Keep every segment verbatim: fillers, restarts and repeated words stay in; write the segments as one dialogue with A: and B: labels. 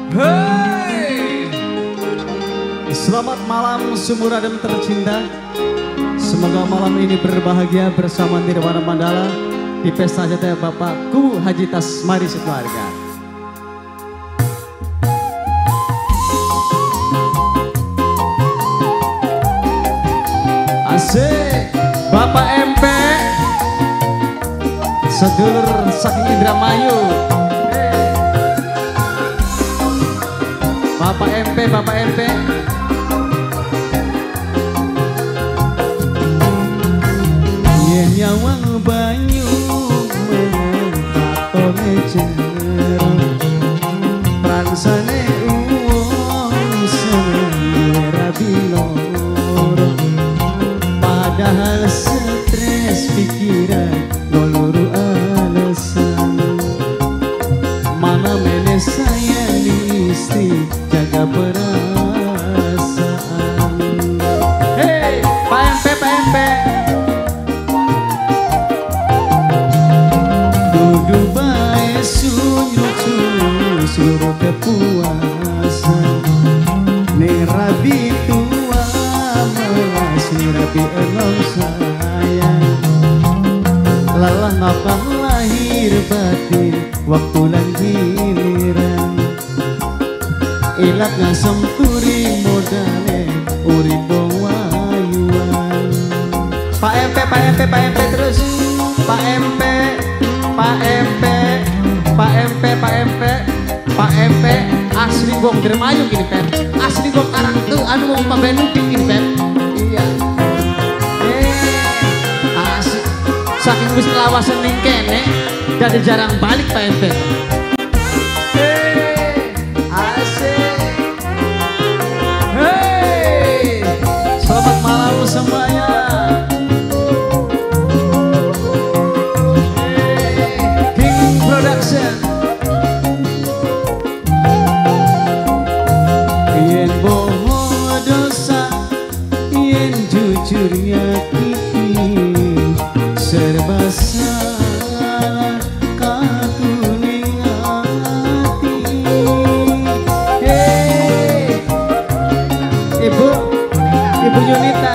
A: Hey! Selamat malam Sumuradem tercinta. Semoga malam ini berbahagia bersama Nirwana Mandala di pesta hajat Bapakku Haji Tasmari sekeluarga. Asik, Bapak M P, sedulur saking Indramayu. Bapak M P, Bapak M P. Yen nyawang banyu mengatone jero, pransane uwong selera biloro, padahal stres pikiran noluru alasan. Mana mene sayang istri jaga perasaan. Hei, Pak M P, Pak M P. Duduk bae sunyu seluruh kepuasan. Ning rabi tua melas ning rabi enom sayang. Lelah ngapang lahir batin waktu lan giliran. Ilat ngasem turi modale urip wayuan. Pak M P, Pak M P, Pak M P terus. Pak M P, Pak M P, Pak M P, Pak M P, Pak M P asli wong Indramayu gini Pep. Asli wong Karang tuh anu wong Pambenukik gini Pep. Iya. Eh, asli. Saking wis lawasan ning kene jadi jarang balik Pak M P. Semuanya King Production. Yen bohong dosa, yen jujur nyakiti, serba salah kaku ning ati. Hey, Ibu, Ibu Yunita.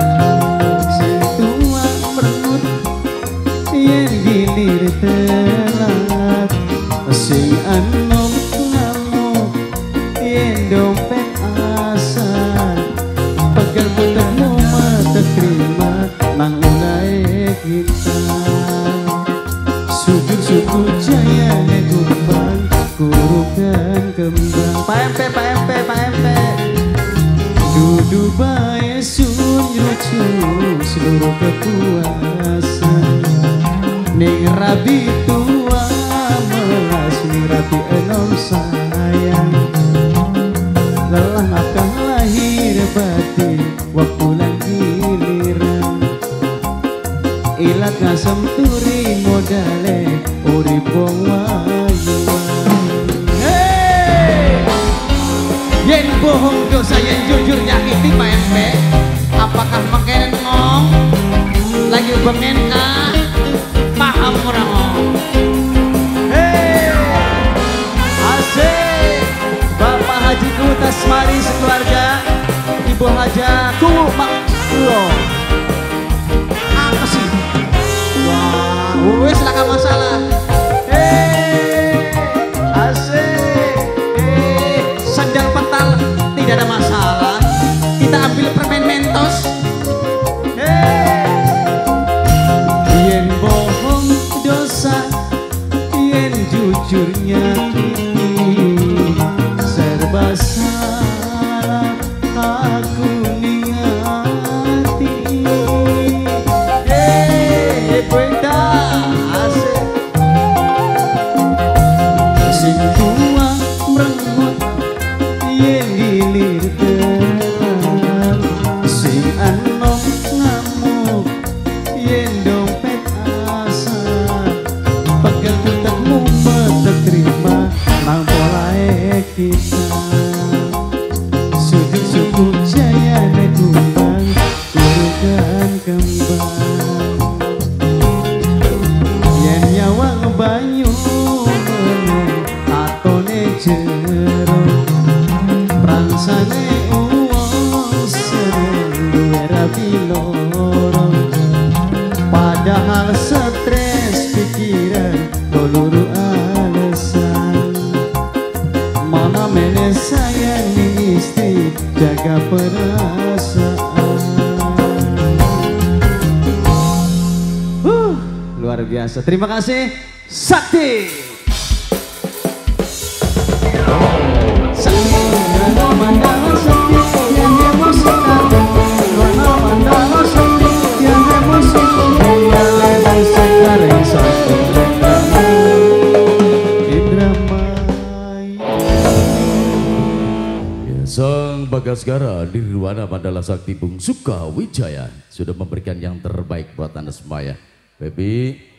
A: Gilir telat sing anom ngamuk yen dompet asal pegal putahmu mata terima nang ulai kita sujud suku jaya negumbang kurukan kembang. Pak M P, Pak M P, Pak M P. Duduk bae sun lucu seluruh kepuasan. Ning rabi tua melas ning rabi enom sayang. Lelah akan lahir batin waktu lan giliran. Ilat ngasem turi modale urip wong wayuan. Hey! Yen bohong dosa yen jujur nyakiti Pak M P. Apakah makin ngong lagi bengen ah? Paham orang. Hei, asik, Bapak Hajiku Tasmari sekeluarga, Ibu Hajaku Maklo. Apa sih? Wah, wes lah gak masalah. Hei, asik, hei, sandal pental tidak ada masalah. Kita ambil permen Mentos. Jujur nyakiti, serba salah aku ning ati. Hey, benda asik. Sing tua merengut yen gilir telat, sing anom ngamuk yen dompet asal pegal putahmu terima nang polae kita. mega perasaan. uh, Luar biasa, terima kasih Sakti. Sakti Mandala Sakti yang emosikan, Rana Mandala Sakti yang emosikan, dia lagi sekarang Sakti
B: Sang Bagasgara Nirwana Mandala Sakti Bung Suka Wijaya sudah memberikan yang terbaik buat Anda semua ya. Baby